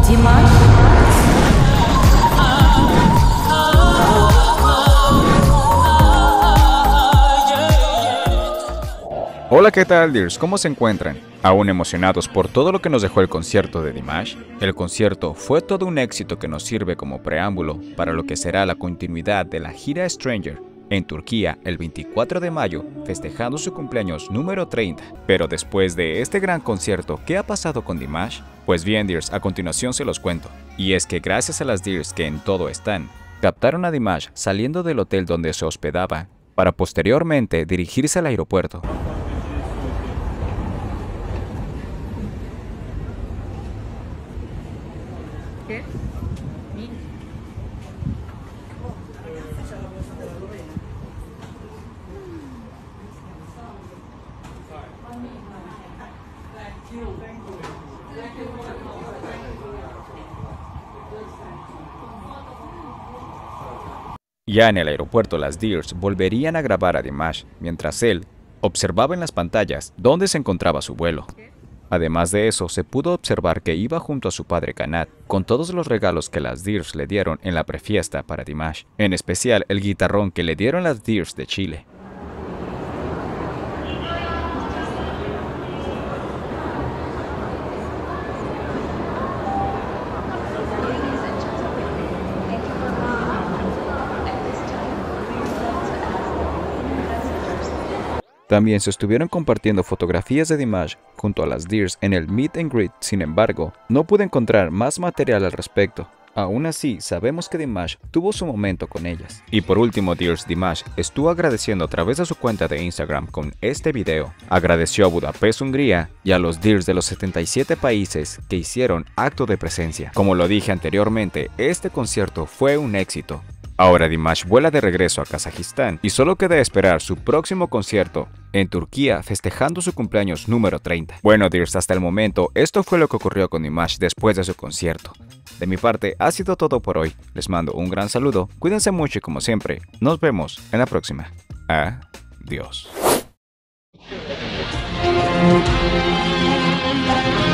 Hola, ¿qué tal, Dears? ¿Cómo se encuentran? ¿Aún emocionados por todo lo que nos dejó el concierto de Dimash? El concierto fue todo un éxito que nos sirve como preámbulo para lo que será la continuidad de la gira Stranger en Turquía el 24 de mayo, festejando su cumpleaños número 30. Pero después de este gran concierto, ¿qué ha pasado con Dimash? Pues bien, Dears, a continuación se los cuento. Y es que gracias a las Dears que en todo están, captaron a Dimash saliendo del hotel donde se hospedaba, para posteriormente dirigirse al aeropuerto. ¿Qué? Ya en el aeropuerto, las Dears volverían a grabar a Dimash, mientras él observaba en las pantallas dónde se encontraba su vuelo. Además de eso, se pudo observar que iba junto a su padre Kanat, con todos los regalos que las Dears le dieron en la prefiesta para Dimash, en especial el guitarrón que le dieron las Dears de Chile. También se estuvieron compartiendo fotografías de Dimash junto a las Dears en el Meet and Greet. Sin embargo, no pude encontrar más material al respecto. Aún así, sabemos que Dimash tuvo su momento con ellas. Y por último, Dears, Dimash estuvo agradeciendo a través de su cuenta de Instagram con este video. Agradeció a Budapest, Hungría y a los Dears de los 77 países que hicieron acto de presencia. Como lo dije anteriormente, este concierto fue un éxito. Ahora Dimash vuela de regreso a Kazajistán y solo queda esperar su próximo concierto en Turquía, festejando su cumpleaños número 30. Bueno, Dears, hasta el momento esto fue lo que ocurrió con Dimash después de su concierto. De mi parte ha sido todo por hoy. Les mando un gran saludo, cuídense mucho y como siempre, nos vemos en la próxima. Adiós.